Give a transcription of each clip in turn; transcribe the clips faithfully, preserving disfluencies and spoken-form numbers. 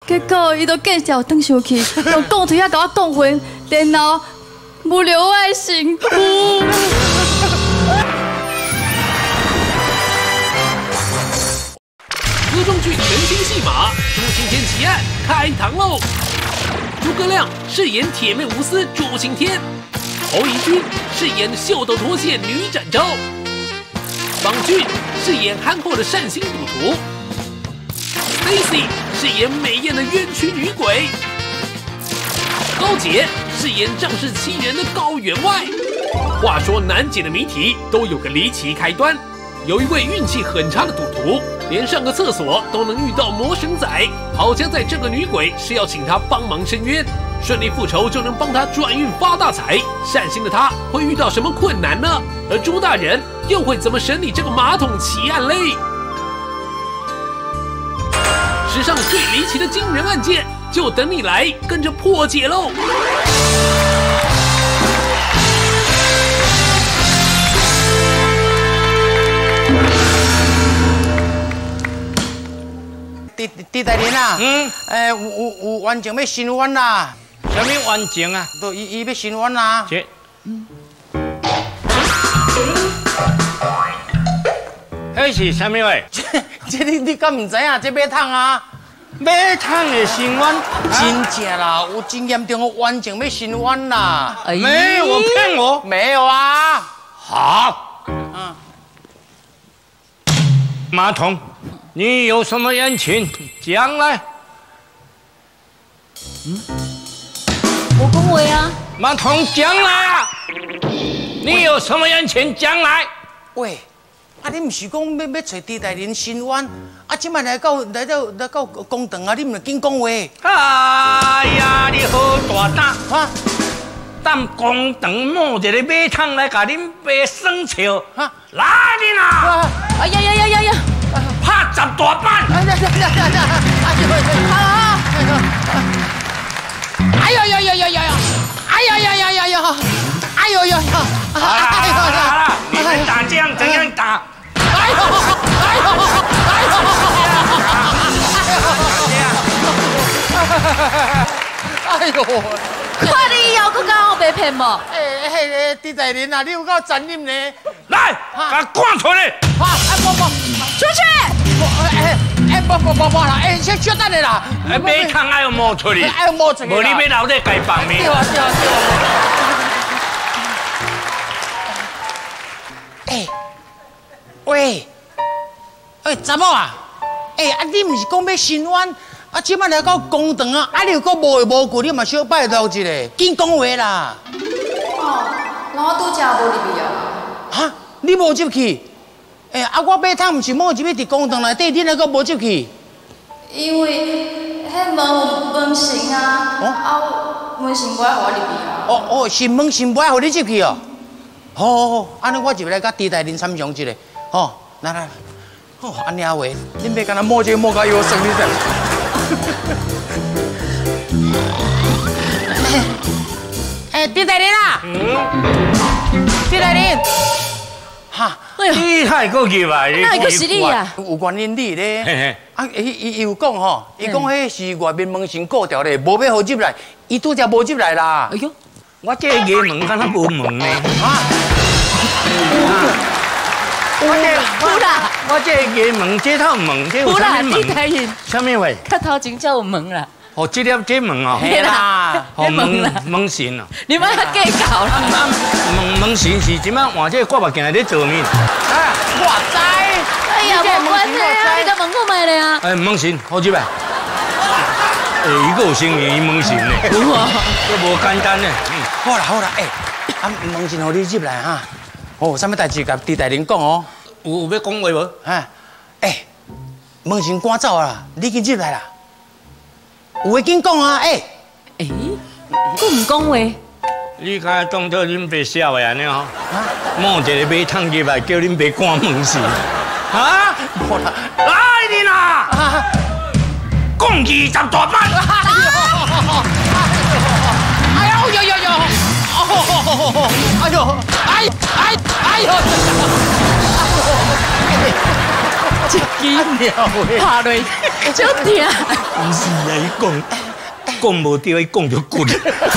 结果伊就见笑转上去，用讲嘴啊甲我讲晕，然后不留我的身躯。 歌中剧全新戏码《朱晴天奇案》开堂喽！诸葛亮饰演铁面无私朱晴天，侯怡君饰演秀逗脱线女展昭，方俊饰演憨厚的善心赌徒 ，Stacy 饰演美艳的冤屈女鬼，高洁饰演仗势欺人的高员外。话说难解的谜题都有个离奇开端。有一位运气很差的赌徒，连上个厕所都能遇到魔神仔。好家在这个女鬼是要请他帮忙伸冤，顺利复仇就能帮他转运发大财。善心的他会遇到什么困难呢？而朱大人又会怎么审理这个马桶奇案嘞？史上最离奇的惊人案件，就等你来跟着破解喽！ 狄狄大人啊，嗯，诶，有有有完情要申冤啦。 什么完情啊？ 都伊伊要申冤啦。 这，嗯，迄是什么话？ 这这你你敢唔知影？这马桶啊， 马桶的申冤， 真正啦，有真严重的完情要申冤啦。 没有，我骗我， 没有啊。 好，嗯，马桶。你有什么冤情讲来？ 嗯，我讲话啊。 马桶讲来啊！你有什么冤情讲来？ 喂，啊，你唔是讲要要找狄大人申冤？啊，即摆来到来到来到公堂啊，你唔着紧讲话。 哎呀，你好大胆啊！等公堂摸一个马桶来甲恁爸算笑啊！来你啦！ 哎呀呀呀呀呀！ 拍十大板！ 哎呀呀呀呀呀！哎呀呀呀呀呀！哎呀呀呀呀呀！哎呦呀！ 好了好了好了，你们打仗怎样打？ 哎呦哎呦哎呦！哎呦！ 看你以后搁甲我被骗无？ 哎哎，狄大人啊，你有够残忍呢！ 来，把赶出来！ 啊啊不不， 出去！ 哎哎不不不不啦！哎，先稍等下啦。 哎，马桶爱要摸出去， 爱要摸出去。 无你要留在家房面。 对啊对啊对啊。哎，喂，哎，查某啊，哎啊，你唔是讲要申冤？啊，即摆来到公堂啊，啊，你又搁无无故，你嘛小拜托一下，紧讲话啦。 哦，那我拄则无入去啊。 哈，你无入去？哎，啊，我马桶唔是摸入去伫公堂内底，你哪个无入去？ 因为迄门有门神啊，啊，门神不爱互我入去啊。 哦哦，是门神不爱互你入去哦。好好好，安尼我入来甲狄大人参详一下。哦，来来来，哦，安尼啊话，恁别干那摸这摸到腰酸你知？哎，狄大人啊！嗯，狄大人，哈， 你太过入来， 那个是你啊？ 有原因你咧。 嘿嘿。 啊，伊伊伊有讲吼，伊讲迄是外面门神过掉咧，无要互入来，伊拄则无入来啦。 哎呦，我这个门敢若无门呢？啊？我这有啦， 我这个门这套门，这有啥物门？什么话？ 较头前才有门啦。 哦，这粒这门哦。 嘿啦， 哦门门神哦。 你们还计较啦？ 门门神是即摆换这挂目镜咧做面。 啊，我知。 哎呀，无关系啊，你甲门口卖咧啊。 哎，门神好入来。哎，伊个有生意，伊门神呢？ 有啊， 这无简单呢。 好啦好啦，哎，啊门神互你入来哈。哦，啥物代志甲狄大人讲哦？ 有有要讲话无？ 啊，哎，门神赶走啦，你紧入来啦。有话紧讲啊，哎。 哎，佫唔讲话。 你敢当作恁爸笑的安尼吼？摸一个马桶入来，叫恁爸关门是？啊？ 好啦， 来你啦！讲二十大板。 哎呦呦呦呦！哎呦！哎哎哎呦！ 一支拍落，就疼。 不是啊，伊讲讲无对，伊讲着骨。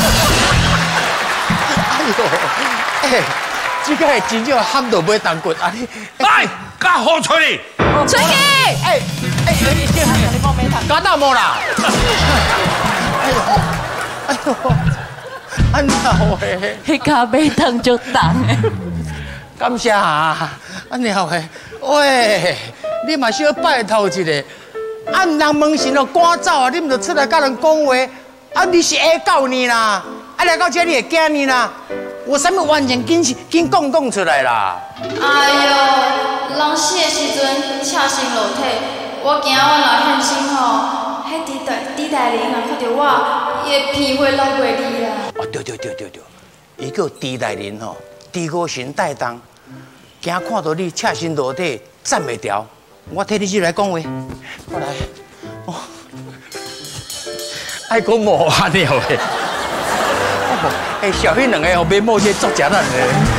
哎呦，哎，这个真正喊到尾当骨啊！你来，甲好出去！ 出去！ 哎哎，搞到无啦？哎呦，哎呦，安那喂？ 迄咖啡糖就重诶。 感谢啊，安那喂？喂，你嘛小拜托一下，啊，人问神就赶走啊，你唔就出来甲人讲话？啊，你是下九年啦，啊来到这你会惊你啦？有啥物完全紧紧讲讲出来啦？ 哎呦，人死的时阵赤身裸体，我惊我若现身吼，迄地大地大人若看到我，伊会骗会落过你啦。 哦，对对对对对，伊叫地大人吼，地高神带动，惊看到你赤身裸体站袂牢，我替你入来讲话，我来，哦，爱讲无啊了诶。哎，小迄两个后面某些作假的人。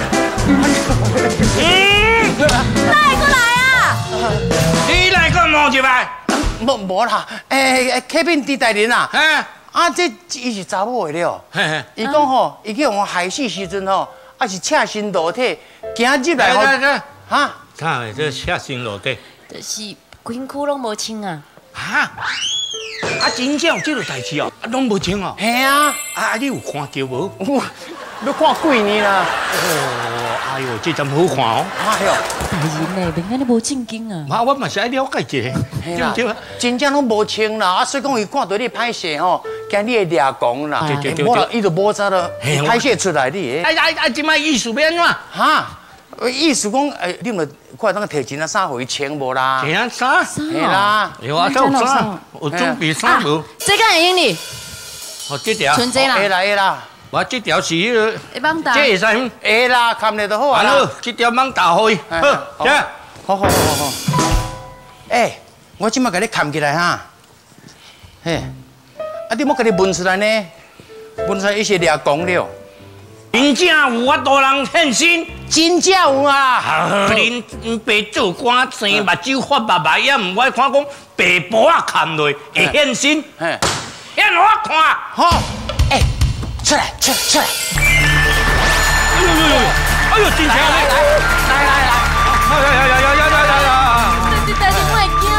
嗯， 来过来啊！ 你来个摸入来？ 无无啦，诶诶，客宾地大人啊， 啊， 啊，这伊是查某的了。 嘿嘿， 伊讲吼，伊叫我海死时阵吼，啊是赤身裸体，行入来来来， 哈， 看下这赤身裸体， 就是规躯拢无穿啊。 哈，啊，真正有这个代志哦，啊，拢无穿哦。 嘿啊， 啊，你有看到无？ 我要看几年啦？ 哦，哎呦，这真好看哦。 哎呦， 大人嘞，免安尼无正经啊。 妈，我嘛是爱了解一下， 嘿啦对不对？ 真正拢无穿啦，啊，所以讲伊看到你歹势吼，惊你会抓狂啦。 对对对无啦，伊就无早了歹势出来你。 哎哎哎，今摆意思要安怎？ 哈，意思讲，诶，你们看当摕钱啊衫互伊穿无啦？ 这样衫？ 嘿啦， 有啊，有衫，有准备衫无？ 这个会用你， 哦，这条， 存这啦， 会啦会啦， 我这条是迄个， 会帮打。 这会使。 会啦，看咧就好啊完了啦。， 这条网打开，好，这样。 好好好好好。诶，我即摆甲你扛起来哈。嘿，啊，你莫甲你问出来呢？问出来伊是抓狂了。 真正有法度人现身。 真正有啊！ 啊！恁恁爸做官生目睭发白白，也唔爱看讲白布啊砍落会现身， 嘿， 现我看。 好，诶，出来出来出来！ 哎呦呦呦！哎呦，真正来来来来来来！ 哎呀呀呀呀呀呀呀！ 你大人莫惊。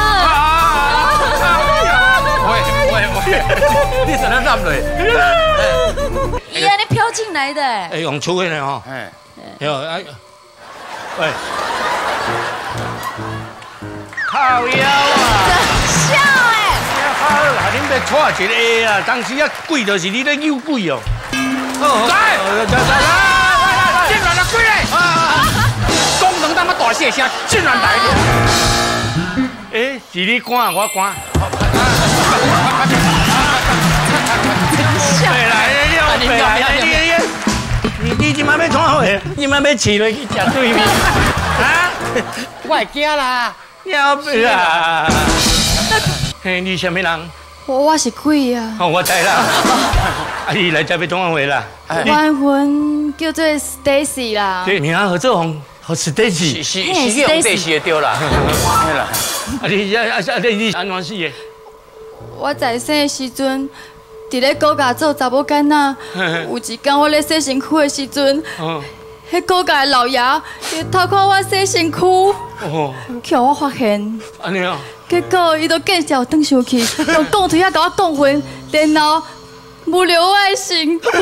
喂喂喂，你怎能ram落？ 伊安尼飘进来的。 哎，用粗的呢吼。 哎， 哟哎，喂，靠腰啊！ 笑哎！ 好啦，恁要娶一个啊，当时啊贵就是你咧诱贵哦。来，来来来来来，进来了贵嘞！ 功能他妈大谢声，竟然来了！ 哎，是你赶我赶。 笑。 来来了，来来来，你你今晚要创好诶？今晚要饲落去食对面啊？ 我会惊啦！ 要不啊？嘿，你什么人？ 我我是鬼啊， 哦，我知啦。啊，你来这要创好啦？ 我魂叫做 Stacy 啦。 对，名合作红，好 Stacy。 是是是用这些对啦，嘿啦。 啊，你啊啊啊！你你安怎死的？ 我在生的时阵，伫咧国家做查某囡仔，有一天我咧洗身躯的时阵，迄国家的老爷伊偷看我洗身躯， 哦， 叫我发现， 安尼啊？ 结果伊就见笑转上去，用讲腿啊甲我讲晕，然后无留我的身躯。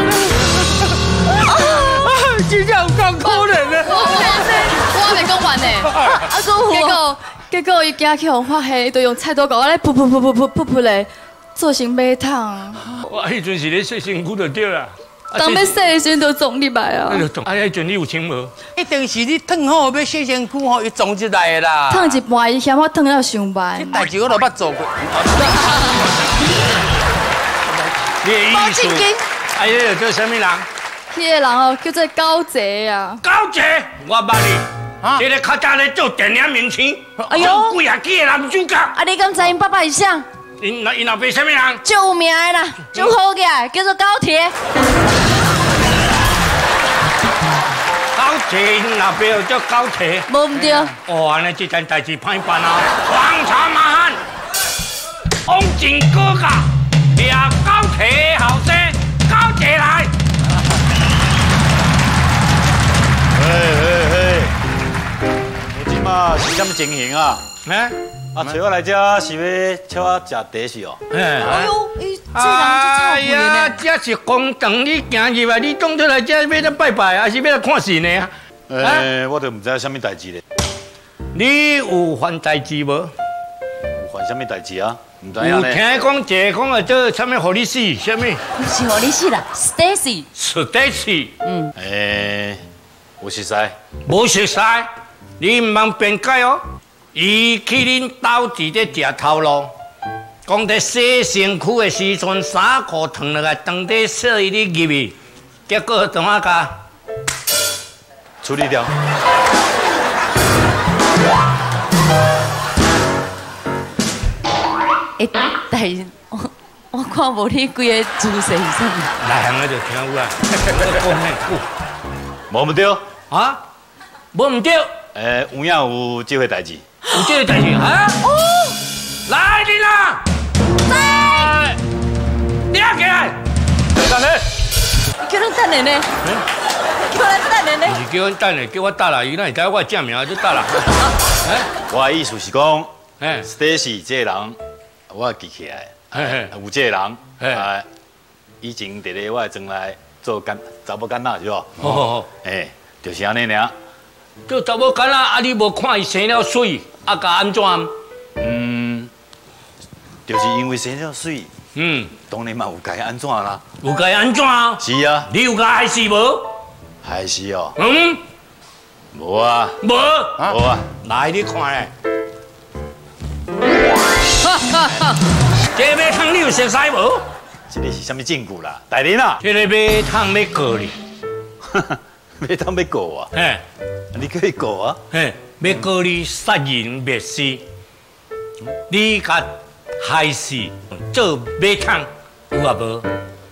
真正有够可怜的。 我还没讲完呢，啊，结果结果伊惊去互发现，伊就用菜刀甲我咧噗噗噗噗噗噗噗咧做成马桶。 我迄阵是咧洗身躯就对啦。 当要洗的时阵就撞入来啊！ 哎呦，啊，迄阵你有穿无？ 一定是你烫好要洗身躯吼，伊撞进来的啦。 烫一半，伊嫌我烫了伤慢这。代志我都捌做过。 你的意思？哎呀，这什么人？ 迄个人哦，叫做高泽啊。 高姐，我捌你。 啊这个较早咧做电影明星， 哎呦做几啊几个男主角。 啊，你敢知因爸爸是啥？ 因因后边什么人？ 最有名的啦，最好个叫做高铁。 高铁那边叫高铁。 无唔对。 哦，安尼这件代志歹办啊！王朝马汉，王进哥哥，掠高铁后生，高铁来。 嘿嘿嘿，我即马是什么情形啊？ 哎， 啊，找我来这是要请我食茶是哦？ 哎呦，伊这人就差不多呀， 呢。 这是公堂，你行入来，你当作来这要来拜拜，还是要来看戏呢？ 诶，我都唔知什么代志咧。 你有犯代志无？ 有犯什么代志啊？唔知有影听咧。 讲一个讲啊，做什么互你死？什么不是我你死啦 ，Stacy。 ？Stacy， 嗯， 诶，有熟悉。 无熟悉，你唔通辩解哦。伊去恁兜伫咧食头路，讲伫洗身躯的时阵，衫裤脱落来，当底洗伊咧入去，结果同我讲， 处理掉。 哎，但是我我看无你规个姿势是啥物？ 内行的就听有啦，我讲很久无唔对。 啊，无唔对， 诶，有影有这回代志。 有这个代志啊？哦，来你啦，来，你起来， 等咧。 叫咱等下呢？叫咱等下呢？ 是叫阮等下，叫我等啦，伊哪会知我正名就等啦？哎我的意思是讲哎 ，Stacy 这个人，我记起来， 嘿嘿有这个人， 嘿啊，以前伫咧我的庄内做干查某囡仔是无？ 好好好。 诶，就是安尼尔。 做查某囡仔，啊你无看伊生了水，啊甲安怎？ 嗯，就是因为生了水， 嗯， 当然嘛有该安怎啦。 有该安怎？ 是啊， 你有甲害死无？ 还是哦， 嗯， 无啊， 无。 无啊， 来你看咧，这马桶你有熟悉无？ 这个是什么证据啦？大人啊， 这个马桶要告你， 要当要告我， 嘿， 你可以告啊？ 嘿，要告你杀人灭尸，你甲害死做马桶有啊无？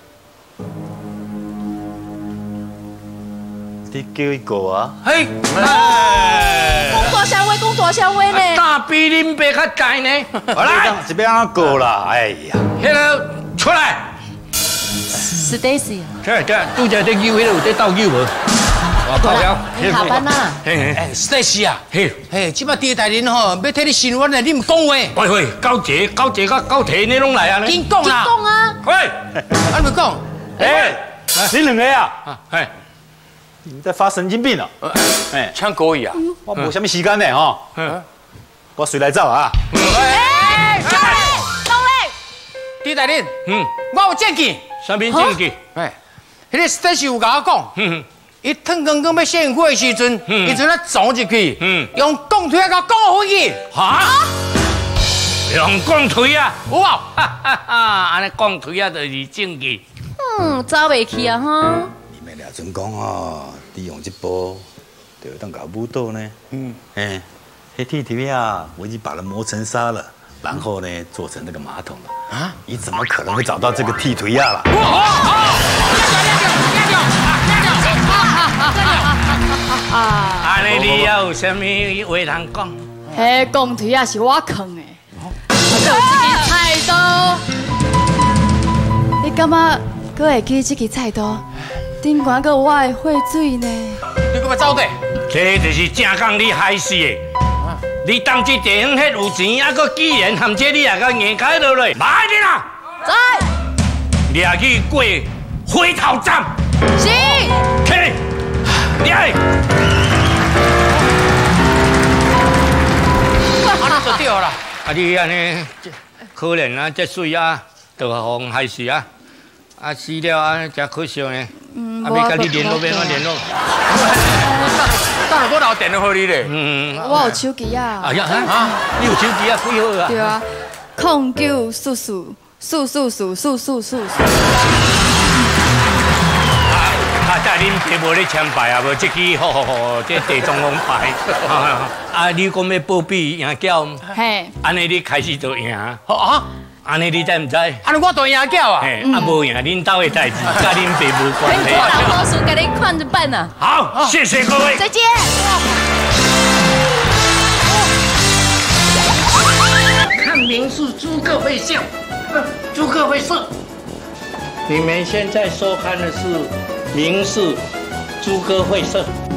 你叫伊告啊？ 嘿， 讲大声话，讲大声话呢？ 大比恁爸较大呢。好来， 这边安怎告啦？哎呀， 迄个出来。 Stacy， 这这拄则在游，迄个有在斗游无？我到了， 你下班啦？ 嘿嘿哎，Stacy 啊， 嘿， 嘿，即摆第大人吼，要替你伸冤的，你唔讲话， 喂喂，高姐高姐甲高铁你拢来啊？ 紧讲啦， 讲啊！ 喂， 安咪讲， 哎，你两个啊， 啊，嘿， 你在发神经病啊？哎， 抢故意啊？ 我无什么时间呢吼， 嗯， 我随来走啊。 哎，东磊，东磊， 第大人， 嗯， 我有证据， 三边证据， 哎，迄个 Stacy 有甲我讲， 嗯伊腾刚刚要献火的时阵， 嗯伊就咧撞入去， 嗯用钢腿啊甲钢回去， 哈，用钢腿啊， 有啊？ 哈哈哈，安尼钢腿啊就是证据， 嗯，走袂去啊哈！ 你们俩准讲哦，利用这波，就当搞舞蹈呢。嗯，哎，黑铁铁啊，我已经把它磨成沙了，然后呢做成那个马桶了。啊，你怎么可能会找到这个剃腿亚啦？ 安尼你还有啥物话通讲？ 迄钢腿啊是我扛的，还有这支菜刀。你感觉搁会记这支菜刀？顶悬个我的血水呢？ 你搁要走的？ 这就是正讲你害死的。你当这地方迄有钱，还佫既然含这你也甲硬开落来，来你啦！ 在， 掠去过回头站， 是， 去，掠去。 啊，就对啦。 啊，你安尼可怜啊，这水啊，就互害死啊！啊，死了啊，真可惜呢。 嗯， 啊，要甲你联络，要怎联络？ 当然我留电话给你咧。 嗯， 我有手机啊。 哎呀啊，你有手机啊，几好啊？ 对啊，空九四四四四四四四四。 啊，在恁爸无咧签牌啊，无这支好好好，这地中龙牌。啊，你讲要保庇赢叫， 嘿， 安尼你开始就赢。 好啊， 安尼你知唔知？ 安尼我大赢叫啊！ 哎，啊无赢恁兜的代志，甲恁爸无关系。 我老婆叔给你看着办呐。 好，谢谢各位。 再见。 看民视诸葛会笑，诸葛会色。你们现在收看的是民视诸葛会社。